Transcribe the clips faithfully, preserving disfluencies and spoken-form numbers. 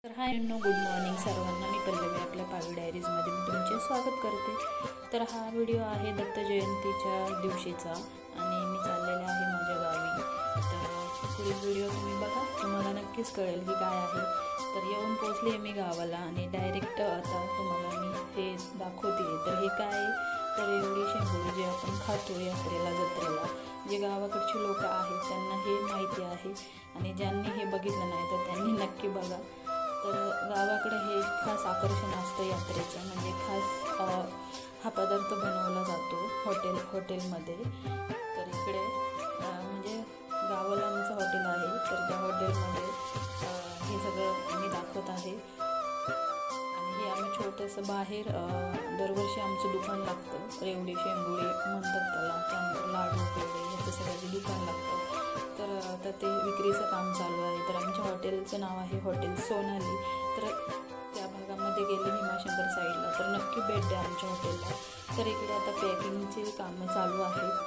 तर hi no good morning सर्वांना. मी पल्लवी आपल्या पावी डायरीजमध्ये मी तुमचे स्वागत करते. तर हा व्हिडिओ आहे दत्त जयंतीच्या दिवशीचा आणि मी चाललेले आहे माझ्या गावी. तर पुढील व्हिडिओ तुम्ही बघा, तुम्हाला नक्कीच कळेल की काय आहे. तर येऊन पोचले मी गावाला आणि डायरेक्ट आता तुम्हाला मी हे दाखवते. तर हे काय तर एवढी शेंगोळी जे आपण खातो यात्रेला जत्रेला, जे गावाकडचे लोक आहेत त्यांना हे माहिती आहे आणि ज्यांनी हे बघितलं नाही तर त्यांनी नक्की बघा. तर गावाकडे हे खास आकर्षण असतं यात्रेचं, म्हणजे खास हा पदार्थ बनवला जातो हॉटेल हॉटेलमध्ये. तर इकडे म्हणजे गावाला आमचं हॉटेल आहे, तर त्या हॉटेलमध्ये हे सगळं मी दाखवत आहे. आणि हे आम्ही छोटंसं बाहेर दरवर्षी आमचं दुकान लागतं, रेवडी शेंगोळी म्हणतात त्याला, त्यानंतर लाडू पेढे ह्याचं सगळ्याचं दुकान लागतं. तर आता ते विक्रीचं काम चालू आहे. तर आमच्या हॉटेलचं नाव आहे हॉटेल सोनाली. तर त्या भागामध्ये गेले भीमाशंकर साईडला तर नक्की भेट द्या आमच्या हॉटेलला. तर इकडे आता पॅकिंगची कामं चालू आहेत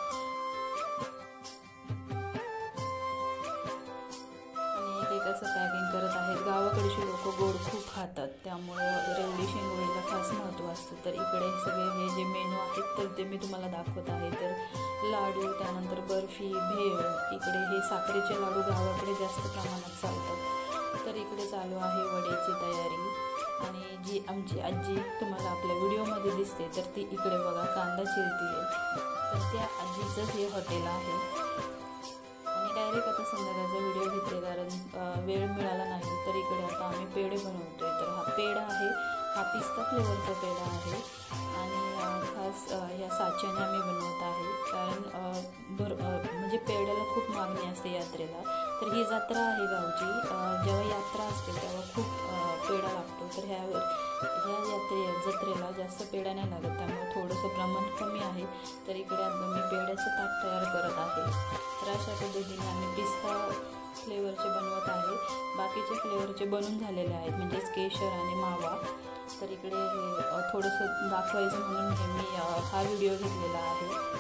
आणि एक एक असं पॅकिंग करत आहेत. गावाकडचे लोक गोड खूप खातात, त्यामुळं रेवडी शेंगोळीला खास महत्त्व असतं. तर इकडे सगळे हे जे मेनू आहेत तर ते मी तुम्हाला दाखवत आहे. तर लाडू, त्यानंतर बर्फी, भेळ, इकडे हे साखरेचे लाडू गावाकडे जास्त प्रमाणात चालतात. तर इकडे चालू आहे वड्याची तयारी आणि जी आमची आजी तुम्हाला आपल्या व्हिडिओमध्ये दिसते तर ती इकडे बघा कांदा चिरती आहे. तर त्या आजीचंच हे हॉटेल आहे. आणि डायरेक्ट आता संध्याकाळचा व्हिडिओ घेते कारण वेळ मिळाला नाही. तर इकडे आता आम्ही पेढे बनवतो आहे. तर हा पेढा आहे, हा पिस्ता फ्लेवरचा पेढा आहे आणि खास ह्या साच्याने आम्ही बनवत आहे कारण भर म्हणजे पेढ्याला खूप मागणी असते यात्रेला. तर ही जत्रा आहे गावची, जेव्हा यात्रा असते तेव्हा खूप पेढा लागतो. तर ह्या ह्या यात्रे जत्रेला जास्त पेढा नाही लागत, त्यामुळे थोडंसं प्रमाण कमी आहे. तर इकडे आता मी पेढ्याचं ताट तयार करत आहे. तर अशा पद्धतीने आम्ही पिस्ता फ्लेवरचे बनवत आहे. बाकीचे फ्लेवरचे बनून झालेले आहेत, म्हणजेच केशर आणि मावा. तर इकडे हे थोडंसं दाखवायचं म्हणून हे मी हा व्हिडिओ घेतलेला आहे.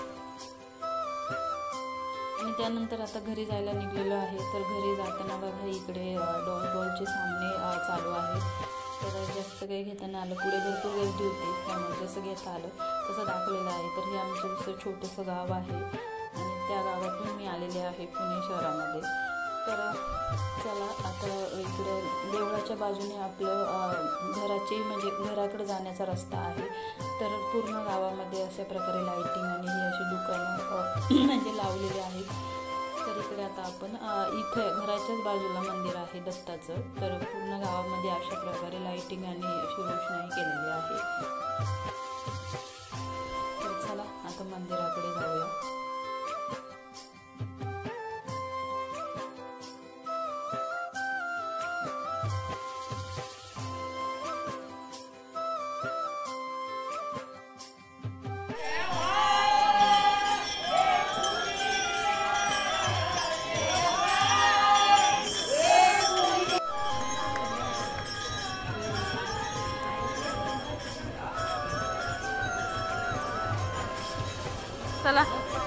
आणि त्यानंतर आता घरी जायला निघलेलो आहे. तर घरी जाताना बघा इकडे डॉल बॉलचे सामने चालू आहेत. तर जास्त काही घेताना आलं, पुढे भरपूर गर्दी होती त्यामुळे जसं घेता आलं तसं दाखवलेलं आहे. तर हे आमचं जसं छोटंसं गाव आहे आणि त्या गावातून मी आलेले आहे पुणे शहरामध्ये. तर चला आता इकडं देवळाच्या बाजूने आपलं घराची म्हणजे घराकडे जाण्याचा रस्ता आहे. तर पूर्ण गावामध्ये अशा प्रकारे लाईटिंग आणि ही अशी दुकानं म्हणजे लावलेली आहेत. तर इकडे आता आपण इथं घराच्याच बाजूला मंदिर आहे दत्ताचं. तर पूर्ण गावामध्ये अशा प्रकारे लाईटिंग आणि अशी रोषणाई केलेली आहे. तर चला आता मंदिराकडे जाऊया. चला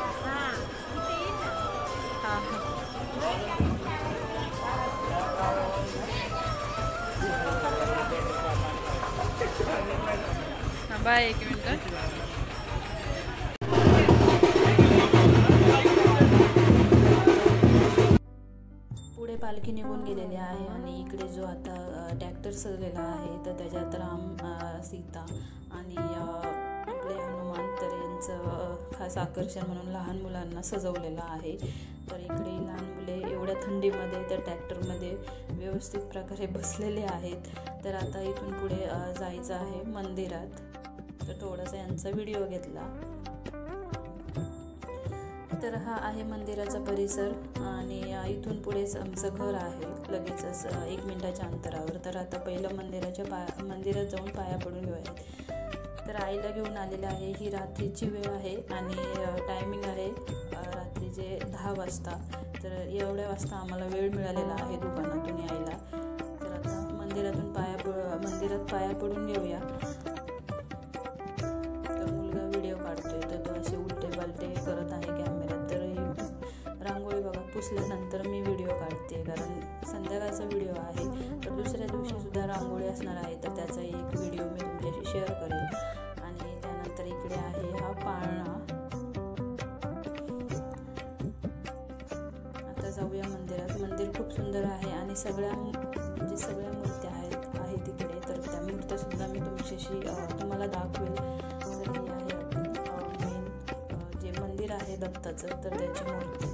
हां बाय. एक मिनट. पुढे पालखी निघून गेलेली आहे आणि इकडे जो आता ट्रॅक्टर सजलेला आहे तर त्याच्यात राम, सीता आणि आपले हनुमान तर यांचं खास आकर्षण म्हणून लहान मुलांना सजवलेलं आहे. तर इकडे लहान मुले एवढ्या थंडीमध्ये त्या ट्रॅक्टरमध्ये व्यवस्थित प्रकारे बसलेले आहेत. तर आता इथून पुढे जायचं आहे मंदिरात. तर थोडासा यांचा व्हिडिओ घेतला. तर हा आहे मंदिराचा परिसर आणि इथून पुढेच आमचं घर आहे, लगेचच एक मिनिटाच्या अंतरावर. तर आता पहिलं मंदिराच्या पाया मंदिरात जाऊन पाया पडून घेऊयात. तर आईला घेऊन आलेलं आहे. ही रात्रीची वेळ आहे आणि टायमिंग आहे रात्रीचे दहा वाजता. तर एवढ्या वाजता आम्हाला वेळ मिळालेला आहे दुकानातून यायला. तर आता मंदिरातून पाया प मंदिरात पाया पडून घेऊया. तर मुलगा व्हिडिओ काढतोय तर तो असे उलटे पालटे करत आहे कॅमेऱ्यात. तर ही रांगोळी बघा पुसल्यानंतर मी व्हिडिओ काढते कारण संध्याकाळचा व्हिडिओ आहे. तर दुसऱ्या दिवशी सुद्धा रांगोळी असणार आहे, तर त्याचा एक व्हिडिओ मी तुमच्याशी शेअर करेल. आणि त्यानंतर इकडे आहे हा पाळणा. आता जाऊया मंदिरात. मंदिर खूप सुंदर आहे आणि सगळ्या म्हणजे सगळ्या मूर्त्या आहेत आहेत इकडे, तर त्या मूर्त्या सुद्धा मी तुमच्याशी तुम्हाला दाखवेल. तर ही आहे मेन जे मंदिर आहे दत्ताचं, तर त्याची मूर्ती.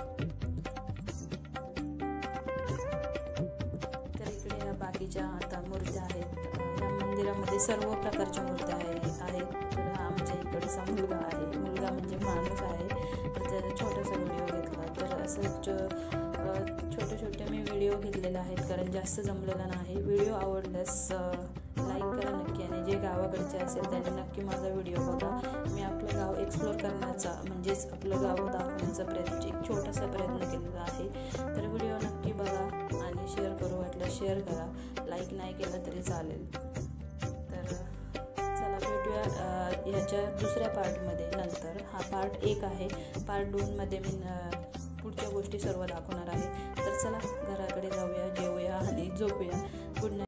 तर इकडे ह्या बाकीच्या आता मूर्त्या आहेत. या मंदिरामध्ये सर्व प्रकारच्या मूर्त्या आहेत. तर आमच्या इकडचा मुलगा आहे, मुलगा म्हणजे माणूस आहे, तर त्याचा छोटासा व्हिडिओ घेतला. तर असं छोटे छोटे मी व्हिडिओ घेतलेले आहेत, कारण जास्त जमलेला नाही. व्हिडिओ आवडल्यास लाईक करा नक्की, आणि जे गावाकडचे असेल त्यांनी नक्की माझा व्हिडिओ बघा. मी आपलं गाव एक्सप्लोर करण्याचा म्हणजेच आपलं गाव दाखवण्याचा प्रयत्न एक छोटासा प्रयत्न केलेला आहे. तर व्हिडिओ नक्की बघा आणि शेअर करू वाटलं शेअर करा, लाईक नाही केलं तरी चालेल. तर चला भेटूया ह्याच्या दुसऱ्या पार्टमध्ये नंतर. हा पार्ट एक आहे. पार्ट दोनमध्ये मी पुढच्या गोष्टी सर्व दाखवणार आहे. तर चला घराकडे जाऊया, जेवूया आणि झोपूया.